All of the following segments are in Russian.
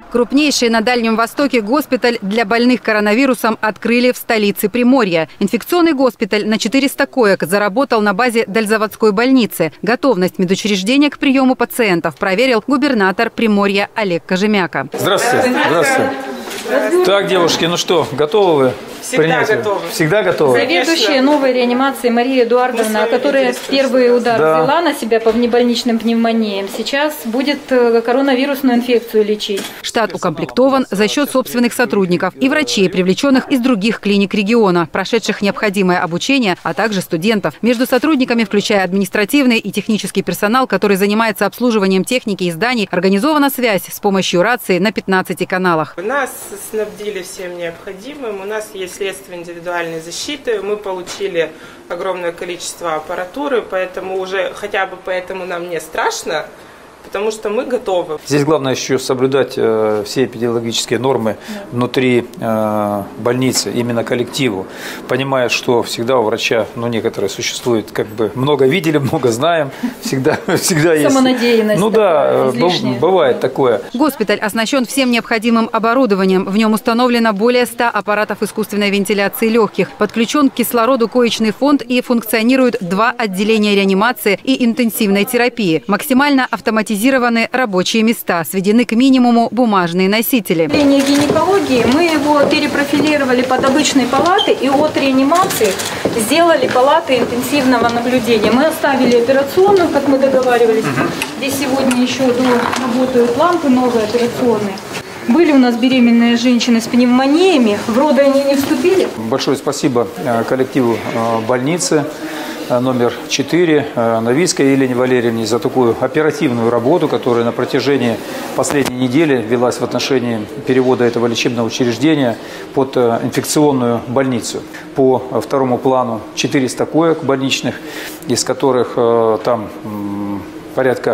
Крупнейший на Дальнем Востоке госпиталь для больных коронавирусом открыли в столице Приморья. Инфекционный госпиталь на 400 коек заработал на базе Дальзаводской больницы. Готовность медучреждения к приему пациентов проверил губернатор Приморья Олег Кожемяка. Здравствуйте. Здравствуйте. Так, девушки, ну что, готовы вы? Всегда готовы. Всегда готовы. Заведующая новой реанимации Мария Эдуардовна, которая первый удар взяла на себя по внебольничным пневмониям, сейчас будет коронавирусную инфекцию лечить. Штат укомплектован за счет собственных сотрудников и врачей, привлеченных из других клиник региона, прошедших необходимое обучение, а также студентов. Между сотрудниками, включая административный и технический персонал, который занимается обслуживанием техники и зданий, организована связь с помощью рации на 15 каналах. Нас снабдили всем необходимым. У нас есть средства индивидуальной защиты. Мы получили огромное количество аппаратуры, поэтому уже хотя бы поэтому нам не страшно, потому что мы готовы. Здесь главное еще соблюдать все эпидемиологические нормы внутри больницы, именно коллективу, понимая, что всегда у врача, некоторые существуют, много видели, много знаем, всегда есть. Самонадеянность. Ну да, бывает такое. Госпиталь оснащен всем необходимым оборудованием. В нем установлено более 100 аппаратов искусственной вентиляции легких. Подключен к кислороду коечный фонд и функционируют 2 отделения реанимации и интенсивной терапии. Максимально автоматизированы рабочие места, сведены к минимуму бумажные носители. В отделении гинекологии мы его перепрофилировали под обычные палаты и от реанимации сделали палаты интенсивного наблюдения. Мы оставили операционную, как мы договаривались. Здесь сегодня еще работают лампы новые операционные. Были у нас беременные женщины с пневмониями, в роды они не вступили. Большое спасибо коллективу больницы номер 4 Новицкой Елене Валерьевне за такую оперативную работу, которая на протяжении последней недели велась в отношении перевода этого лечебного учреждения под инфекционную больницу. По второму плану 400 коек больничных, из которых там порядка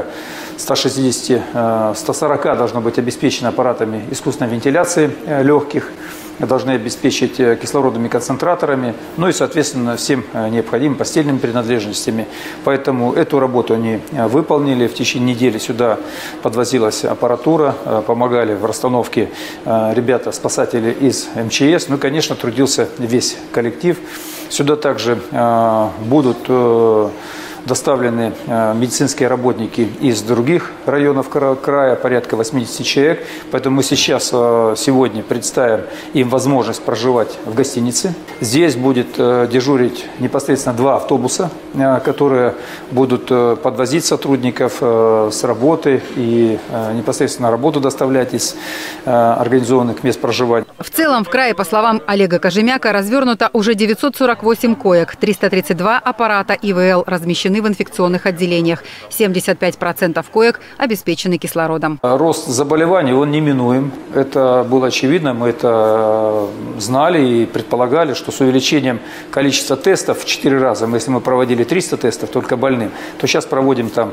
160-140 должно быть обеспечено аппаратами искусственной вентиляции легких, должны обеспечить кислородными концентраторами, и, соответственно, всем необходимыми постельными принадлежностями. Поэтому эту работу они выполнили. В течение недели сюда подвозилась аппаратура, помогали в расстановке ребята, спасатели из МЧС. Конечно, трудился весь коллектив. Сюда также будут доставлены медицинские работники из других районов края, порядка 80 человек. Поэтому мы сегодня представим им возможность проживать в гостинице. Здесь будет дежурить непосредственно 2 автобуса, которые будут подвозить сотрудников с работы и непосредственно работу доставлять из организованных мест проживания. В целом в крае, по словам Олега Кожемяка, развернуто уже 948 коек, 332 аппарата ИВЛ размещены в инфекционных отделениях. 75% коек обеспечены кислородом. Рост заболеваний, он неминуем. Это было очевидно, мы это знали и предполагали, что с увеличением количества тестов в 4 раза, если мы проводили 300 тестов только больным, то сейчас проводим там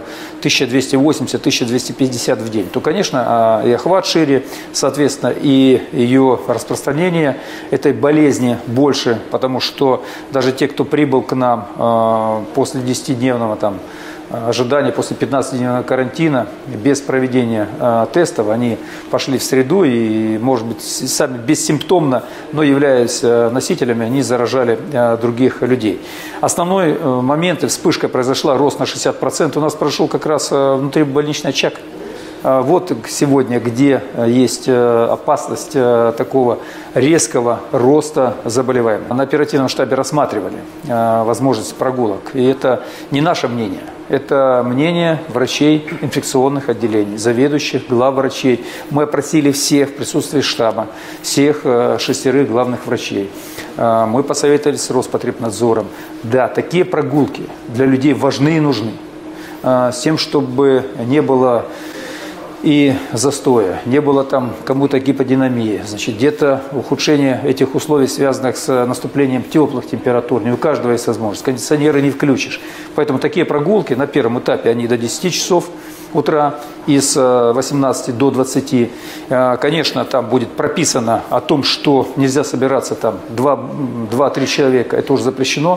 1280-1250 в день. То, конечно, и охват шире, соответственно, и ее распространение этой болезни больше, потому что даже те, кто прибыл к нам после 10-дневного ожидания, после 15-дневного карантина, без проведения тестов, они пошли в среду и, может быть, сами бессимптомно, но являясь носителями, они заражали других людей. Основной момент, вспышка произошла, рост на 60%, у нас прошел как раз внутрибольничный очаг. Вот сегодня, где есть опасность такого резкого роста заболеваемых. На оперативном штабе рассматривали возможность прогулок. И это не наше мнение. Это мнение врачей инфекционных отделений, заведующих, главврачей. Мы опросили всех в присутствии штаба, всех 6 главных врачей. Мы посоветовались с Роспотребнадзором. Да, такие прогулки для людей важны и нужны. С тем, чтобы не было и застоя, не было там кому-то гиподинамии, где-то ухудшение этих условий, связанных с наступлением теплых температур. Не у каждого есть возможность. Кондиционеры не включишь. Поэтому такие прогулки на первом этапе, они до 10 часов утра и с 18 до 20. Конечно, там будет прописано о том, что нельзя собираться там 2-3 человека, это уже запрещено.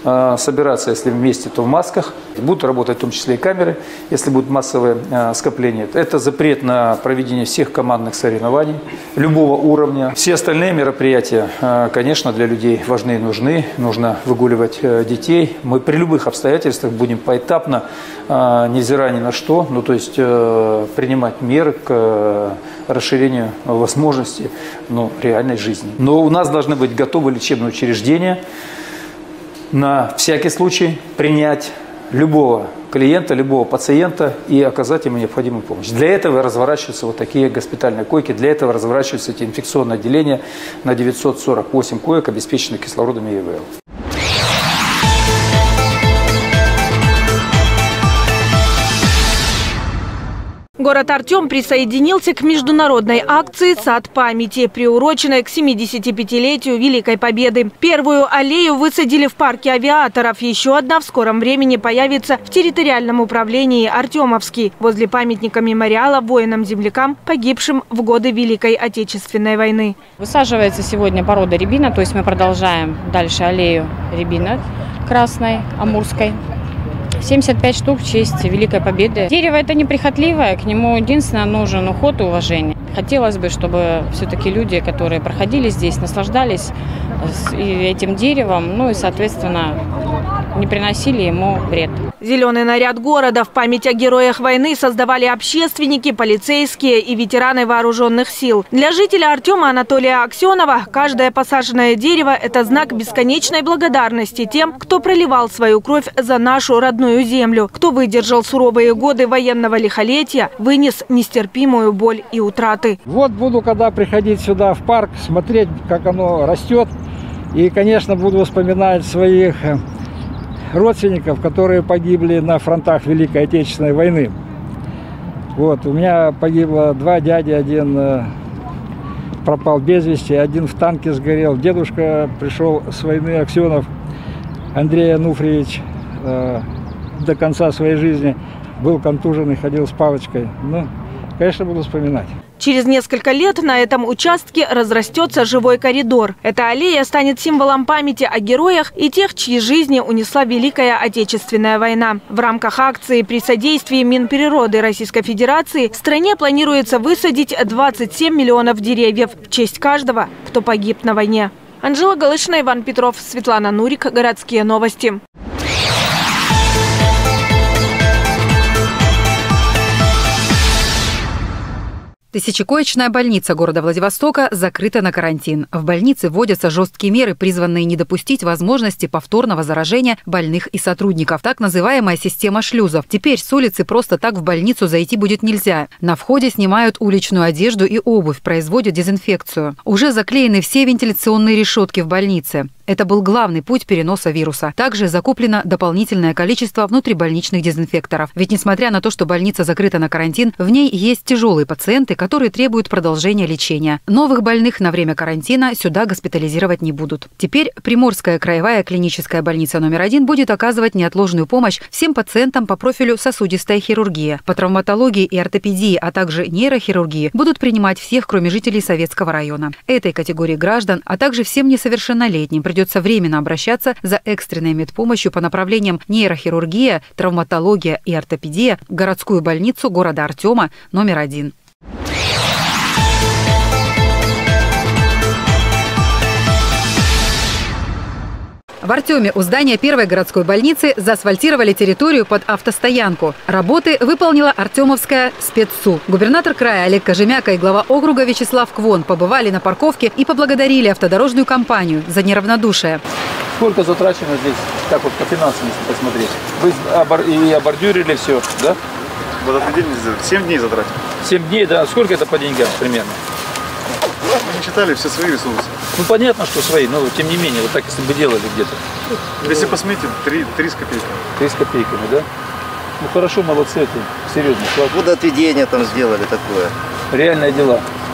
собираться, если вместе, то в масках. Будут работать в том числе и камеры, если будут массовые скопления. Это запрет на проведение всех командных соревнований любого уровня. Все остальные мероприятия, конечно, для людей важны и нужны. Нужно выгуливать детей. Мы при любых обстоятельствах будем поэтапно, невзирая ни на что, принимать меры к расширению возможностей реальной жизни. Но у нас должны быть готовы лечебные учреждения на всякий случай принять любого клиента, любого пациента и оказать ему необходимую помощь. Для этого разворачиваются вот такие госпитальные койки, для этого разворачиваются эти инфекционные отделения на 948 коек, обеспеченных кислородом и ИВЛ. Город Артем присоединился к международной акции «Сад памяти», приуроченной к 75-летию Великой Победы. Первую аллею высадили в парке авиаторов. Еще одна в скором времени появится в территориальном управлении Артемовский, возле памятника мемориала воинам-землякам, погибшим в годы Великой Отечественной войны. Высаживается сегодня порода рябина, то есть мы продолжаем дальше аллею рябина красной, амурской. 75 штук в честь Великой Победы. Дерево это неприхотливое, к нему единственно нужен уход и уважение. Хотелось бы, чтобы все-таки люди, которые проходили здесь, наслаждались этим деревом, и, соответственно, не приносили ему вред. Зеленый наряд города в память о героях войны создавали общественники, полицейские и ветераны вооруженных сил. Для жителя Артема Анатолия Аксенова каждое посаженное дерево – это знак бесконечной благодарности тем, кто проливал свою кровь за нашу родную землю, кто выдержал суровые годы военного лихолетия, вынес нестерпимую боль и утраты. Вот буду, когда приходить сюда в парк, смотреть, как оно растет. И, конечно, буду вспоминать своих родственников, которые погибли на фронтах Великой Отечественной войны. Вот, у меня погибло 2 дяди, один пропал без вести, один в танке сгорел. Дедушка пришел с войны, Аксенов Андрей Ануфриевич, до конца своей жизни был контужен и ходил с палочкой. Конечно, буду вспоминать. Через несколько лет на этом участке разрастется живой коридор. Эта аллея станет символом памяти о героях и тех, чьи жизни унесла Великая Отечественная война. В рамках акции при содействии Минприроды Российской Федерации в стране планируется высадить 27 миллионов деревьев в честь каждого, кто погиб на войне. Анжела Галышина, Иван Петров, Светлана Нурик. Городские новости. Тысячекоечная больница города Владивостока закрыта на карантин. В больнице вводятся жесткие меры, призванные не допустить возможности повторного заражения больных и сотрудников. Так называемая система шлюзов. Теперь с улицы просто так в больницу зайти будет нельзя. На входе снимают уличную одежду и обувь, производят дезинфекцию. Уже заклеены все вентиляционные решетки в больнице. Это был главный путь переноса вируса. Также закуплено дополнительное количество внутрибольничных дезинфекторов. Ведь несмотря на то, что больница закрыта на карантин, в ней есть тяжелые пациенты, которые требуют продолжения лечения. Новых больных на время карантина сюда госпитализировать не будут. Теперь Приморская краевая клиническая больница номер 1 будет оказывать неотложную помощь всем пациентам по профилю сосудистая хирургия. По травматологии и ортопедии, а также нейрохирургии будут принимать всех, кроме жителей Советского района. Этой категории граждан, а также всем несовершеннолетним придется временно обращаться за экстренной медпомощью по направлениям нейрохирургия, травматология и ортопедия в городскую больницу города Артема номер 1. В Артеме у здания первой городской больницы заасфальтировали территорию под автостоянку. Работы выполнила Артемовская спецсу. Губернатор края Олег Кожемяка и глава округа Вячеслав Квон побывали на парковке и поблагодарили автодорожную компанию за неравнодушие. Сколько затрачено здесь, так вот по финансам, если посмотреть? Вы обордюрили все, да? Водопределение 7 дней затратили. 7 дней, да? Сколько это по деньгам примерно? Мы не считали, все свои ресурсы. Ну понятно, что свои, но тем не менее, вот так если бы делали где-то. Если посмотрите, 3 с копейками. 3 с копейками, да? Ну хорошо, молодцы, это серьезно. Водоотведение там сделали такое. Реальные дела. К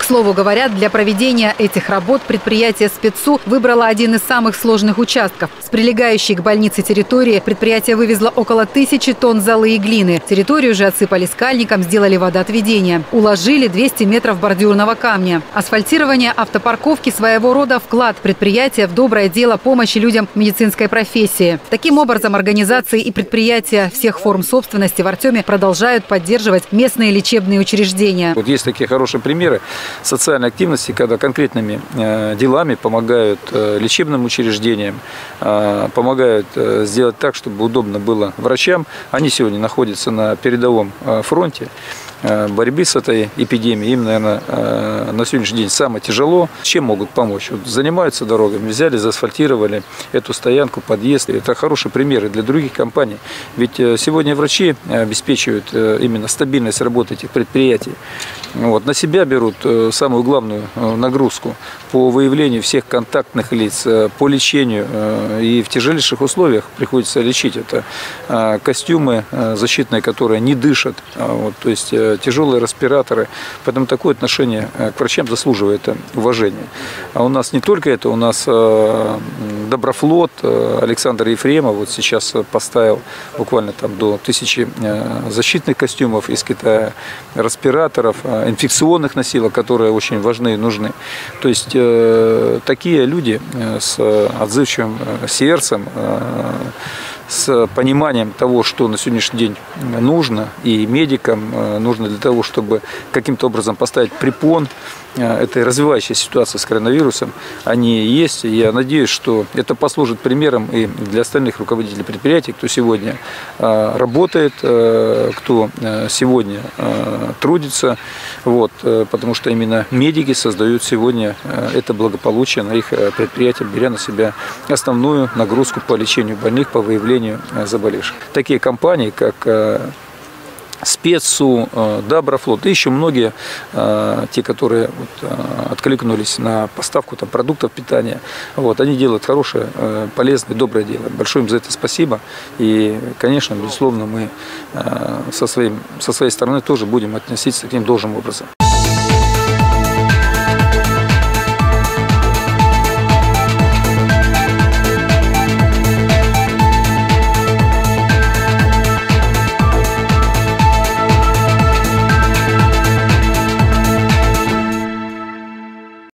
слову говоря, для проведения этих работ предприятие «Спецсу» выбрало один из самых сложных участков. С прилегающей к больнице территории предприятие вывезло около 1000 тонн золы и глины. Территорию же отсыпали скальником, сделали водоотведение. Уложили 200 метров бордюрного камня. Асфальтирование автопарковки – своего рода вклад предприятия в доброе дело помощи людям медицинской профессии. Таким образом, организации и предприятия всех форм собственности в Артеме продолжают поддерживать местные лечебные учреждения. Вот есть такие хорошие примеры социальной активности, когда конкретными делами помогают лечебным учреждениям, помогают сделать так, чтобы удобно было врачам. Они сегодня находятся на передовом фронте борьбы с этой эпидемией. Им, наверное, на сегодняшний день самое тяжело. Чем могут помочь? Вот занимаются дорогами, взяли, заасфальтировали эту стоянку, подъезд. Это хорошие примеры для других компаний. Ведь сегодня врачи обеспечивают именно стабильность работы этих предприятий. Вот. На себя берут самую главную нагрузку по выявлению всех контактных лиц, по лечению. И в тяжелейших условиях приходится лечить. Это костюмы защитные, которые не дышат. Вот. То есть тяжелые респираторы. Поэтому такое отношение к врачам заслуживает уважения. А у нас не только это, у нас Доброфлот, Александр Ефремов вот сейчас поставил буквально там до 1000 защитных костюмов из Китая, респираторов, инфекционных носилок, которые очень важны и нужны. То есть такие люди с отзывчивым сердцем, с пониманием того, что на сегодняшний день нужно, и медикам нужно для того, чтобы каким-то образом поставить препон этой развивающей ситуации с коронавирусом, они есть. И я надеюсь, что это послужит примером и для остальных руководителей предприятий, кто сегодня работает, кто сегодня трудится, вот, потому что именно медики создают сегодня это благополучие на их предприятии, беря на себя основную нагрузку по лечению больных, по выявлению заболевших. Такие компании, как Спецсу, Доброфлот и еще многие, те, которые откликнулись на поставку там продуктов питания, вот, они делают хорошее, полезное, доброе дело. Большое им за это спасибо. И, конечно, безусловно, мы со своей стороны тоже будем относиться к ним должным образом.